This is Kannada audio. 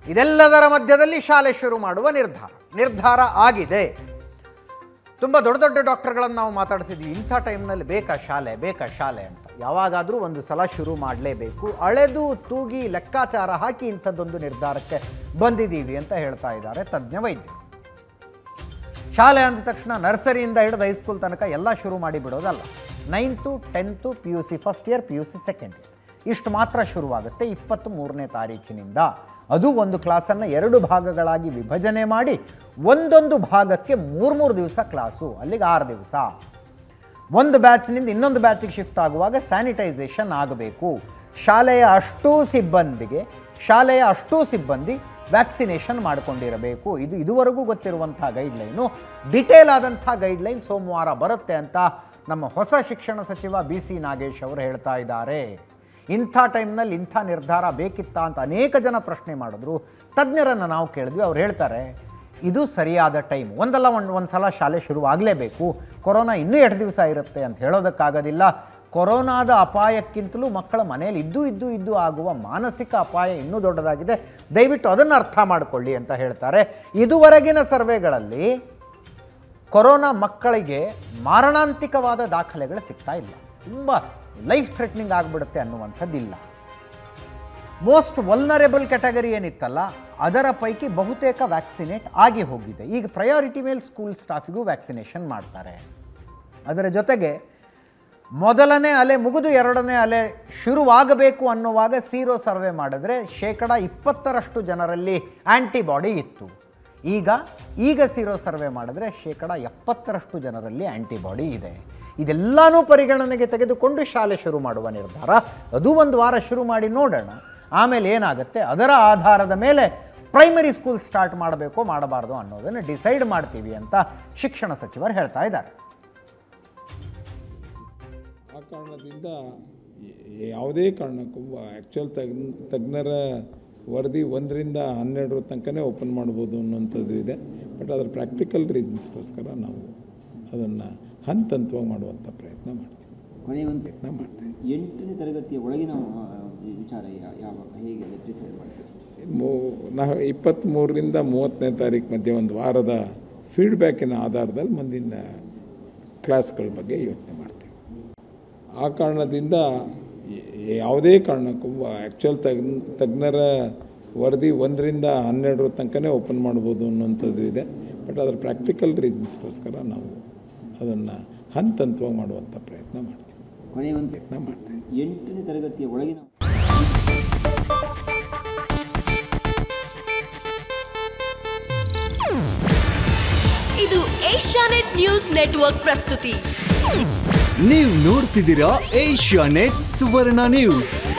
ಇದೆಲ್ಲದರ ಮಧ್ಯದಲ್ಲಿ ಶಾಲೆ ಶುರು ಮಾಡುವ ನಿರ್ಧಾರ ಆಗಿದೆ. ತುಂಬ ದೊಡ್ಡ ದೊಡ್ಡ ಡಾಕ್ಟರ್ಗಳನ್ನು ನಾವು ಮಾತಾಡಿಸಿದ್ವಿ. ಇಂಥ ಟೈಮ್ನಲ್ಲಿ ಬೇಕಾ ಶಾಲೆ ಅಂತ. ಯಾವಾಗಾದರೂ ಒಂದು ಸಲ ಶುರು ಮಾಡಲೇಬೇಕು. ಅಳೆದು ತೂಗಿ ಲೆಕ್ಕಾಚಾರ ಹಾಕಿ ಇಂಥದ್ದೊಂದು ನಿರ್ಧಾರಕ್ಕೆ ಬಂದಿದ್ದೀವಿ ಅಂತ ಹೇಳ್ತಾ ಇದ್ದಾರೆ ತಜ್ಞ ವೈದ್ಯರು. ಶಾಲೆ ಅಂದ ತಕ್ಷಣ ನರ್ಸರಿಯಿಂದ ಹಿಡಿದು ಹೈಸ್ಕೂಲ್ ತನಕ ಎಲ್ಲ ಶುರು ಮಾಡಿ ಬಿಡೋದಲ್ಲ. 9th 10th PUC first year, PUC second year ಇಷ್ಟು ಮಾತ್ರ ಶುರುವಾಗುತ್ತೆ 23ನೇ ತಾರೀಕಿನಿಂದ. ಅದು ಒಂದು ಕ್ಲಾಸನ್ನು 2 ಭಾಗಗಳಾಗಿ ವಿಭಜನೆ ಮಾಡಿ ಒಂದೊಂದು ಭಾಗಕ್ಕೆ 3 ದಿವಸ ಕ್ಲಾಸು, ಅಲ್ಲಿಗೆ 6 ದಿವಸ. ಒಂದು ಬ್ಯಾಚ್ನಿಂದ ಇನ್ನೊಂದು ಬ್ಯಾಚಿಗೆ ಶಿಫ್ಟ್ ಆಗುವಾಗ ಸ್ಯಾನಿಟೈಸೇಷನ್ ಆಗಬೇಕು. ಶಾಲೆಯ ಅಷ್ಟೂ ಸಿಬ್ಬಂದಿ ವ್ಯಾಕ್ಸಿನೇಷನ್ ಮಾಡಿಕೊಂಡಿರಬೇಕು. ಇದು ಇದುವರೆಗೂ ಗೊತ್ತಿರುವಂಥ ಗೈಡ್ಲೈನು. ಡಿಟೇಲ್ ಆದಂಥ ಗೈಡ್ಲೈನ್ ಸೋಮವಾರ ಬರುತ್ತೆ ಅಂತ ನಮ್ಮ ಹೊಸ ಶಿಕ್ಷಣ ಸಚಿವ BC ನಾಗೇಶ್ ಅವರು ಹೇಳ್ತಾ ಇದ್ದಾರೆ. ಇಂಥ ಟೈಮ್ನಲ್ಲಿ ಇಂಥ ನಿರ್ಧಾರ ಬೇಕಿತ್ತಾ ಅಂತ ಅನೇಕ ಜನ ಪ್ರಶ್ನೆ ಮಾಡಿದ್ರು. ತಜ್ಞರನ್ನು ನಾವು ಕೇಳಿದ್ವಿ. ಅವ್ರು ಹೇಳ್ತಾರೆ ಇದು ಸರಿಯಾದ ಟೈಮ್. ಒಂದು ಸಲ ಶಾಲೆ ಶುರುವಾಗಲೇಬೇಕು. ಕೊರೋನಾ ಇನ್ನೂ 2 ದಿವಸ ಇರುತ್ತೆ ಅಂತ ಹೇಳೋದಕ್ಕಾಗೋದಿಲ್ಲ. ಕೊರೋನಾದ ಅಪಾಯಕ್ಕಿಂತಲೂ ಮಕ್ಕಳ ಮನೆಯಲ್ಲಿ ಇದ್ದು ಆಗುವ ಮಾನಸಿಕ ಅಪಾಯ ಇನ್ನೂ ದೊಡ್ಡದಾಗಿದೆ. ದಯವಿಟ್ಟು ಅದನ್ನು ಅರ್ಥ ಮಾಡಿಕೊಳ್ಳಿ ಅಂತ ಹೇಳ್ತಾರೆ. ಇದುವರೆಗಿನ ಸರ್ವೆಗಳಲ್ಲಿ ಕೊರೋನಾ ಮಕ್ಕಳಿಗೆ ಮಾರಣಾಂತಿಕವಾದ ದಾಖಲೆಗಳು ಸಿಗ್ತಾ ಇಲ್ಲ. ತುಂಬ ಲೈಫ್ ಥ್ರೆಟ್ನಿಂಗ್ ಆಗಿಬಿಡುತ್ತೆ ಅನ್ನುವಂಥದ್ದಿಲ್ಲ. ಮೋಸ್ಟ್ ವಲ್ನರೇಬಲ್ ಕ್ಯಾಟಗರಿ ಏನಿತ್ತಲ್ಲ ಅದರ ಪೈಕಿ ಬಹುತೇಕ ವ್ಯಾಕ್ಸಿನೇಟ್ ಆಗಿ ಹೋಗಿದೆ. ಈಗ ಪ್ರಯಾರಿಟಿ ಮೇಲೆ ಸ್ಕೂಲ್ ಸ್ಟಾಫಿಗೂ ವ್ಯಾಕ್ಸಿನೇಷನ್ ಮಾಡ್ತಾರೆ. ಅದರ ಜೊತೆಗೆ ಮೊದಲನೇ ಅಲೆ ಮುಗಿದು 2ನೇ ಅಲೆ ಶುರುವಾಗಬೇಕು ಅನ್ನುವಾಗ ಸೀರೋ ಸರ್ವೆ ಮಾಡಿದ್ರೆ 20% ಜನರಲ್ಲಿ ಆ್ಯಂಟಿಬಾಡಿ ಇತ್ತು. ಈಗ ಸೀರೋ ಸರ್ವೆ ಮಾಡಿದ್ರೆ 70% ಜನರಲ್ಲಿ ಆ್ಯಂಟಿಬಾಡಿ ಇದೆ. ಇದೆಲ್ಲನೂ ಪರಿಗಣನೆಗೆ ತೆಗೆದುಕೊಂಡು ಶಾಲೆ ಶುರು ಮಾಡುವ ನಿರ್ಧಾರ. ಅದು 1 ವಾರ ಶುರು ಮಾಡಿ ನೋಡೋಣ. ಆಮೇಲೆ ಏನಾಗುತ್ತೆ ಅದರ ಆಧಾರದ ಮೇಲೆ ಪ್ರೈಮರಿ ಸ್ಕೂಲ್ ಸ್ಟಾರ್ಟ್ ಮಾಡಬೇಕೋ ಮಾಡಬಾರ್ದು ಅನ್ನೋದನ್ನು ಡಿಸೈಡ್ ಮಾಡ್ತೀವಿ ಅಂತ ಶಿಕ್ಷಣ ಸಚಿವರು ಹೇಳ್ತಾ ಇದ್ದಾರೆ. ಆ ಕಾರಣದಿಂದ ಯಾವುದೇ ಕಾರಣಕ್ಕೂ ಆ್ಯಕ್ಚುಯಲ್ ತಜ್ಞರ ವರದಿ 1ರಿಂದ 12 ತನಕನೇ ಓಪನ್ ಮಾಡ್ಬೋದು ಅನ್ನೋಂಥದ್ದು ಇದೆ. ಬಟ್ ಅದರ ಪ್ರಾಕ್ಟಿಕಲ್ ರೀಸನ್ಸ್ಗೋಸ್ಕರ ನಾವು ಅದನ್ನು ಹಂತವಾಗಿ ಮಾಡುವಂಥ ಪ್ರಯತ್ನ ಮಾಡ್ತೀವಿ. ಕೊನೆಯ ಒಂದು ಪ್ರಯತ್ನ ಮಾಡ್ತೀವಿ. 8ನೇ ತರಗತಿಯ ಒಳಗಿನ ವಿಚಾರ ಹೇಗೆ ಡಿಸೈಡ್ ಮಾಡ್ತೀವಿ? ನಾವು 23ರಿಂದ 30ನೇ ತಾರೀಕು ಮಧ್ಯೆ 1 ವಾರದ ಫೀಡ್ಬ್ಯಾಕಿನ ಆಧಾರದಲ್ಲಿ ಮುಂದಿನ ಕ್ಲಾಸ್ಗಳ ಬಗ್ಗೆ ಯೋಚನೆ ಮಾಡ್ತೀವಿ. ಆ ಕಾರಣದಿಂದ ಯಾವುದೇ ಕಾರಣಕ್ಕೂ ಆ್ಯಕ್ಚುಯಲ್ ತಜ್ಞರ ವರದಿ 1ರಿಂದ 12 ತನಕನೇ ಓಪನ್ ಮಾಡ್ಬೋದು ಅನ್ನೋಂಥದ್ದು ಇದೆ. ಬಟ್ ಅದರ ಪ್ರಾಕ್ಟಿಕಲ್ ರೀಸನ್ಸ್ಗೋಸ್ಕರ ನಾವು ಅದನ್ನು ಹಂತವಾಗಿ ಮಾಡುವಂಥ ಪ್ರಯತ್ನ ಮಾಡ್ತೀವಿ. ಕೊನೆಯ ಒಂದು ಪ್ರಯತ್ನ ಮಾಡ್ತೀವಿ. 8ನೇ ತರಗತಿಯ ಒಳಗಿನ ಇದು ಏಷ್ಯಾನೆಟ್ ನ್ಯೂಸ್ ನೆಟ್ವರ್ಕ್ ಪ್ರಸ್ತುತಿ. ನೀವು ನೋಡ್ತಿದ್ದೀರಾ ಏಷ್ಯಾನೆಟ್ ಸುವರ್ಣ ನ್ಯೂಸ್.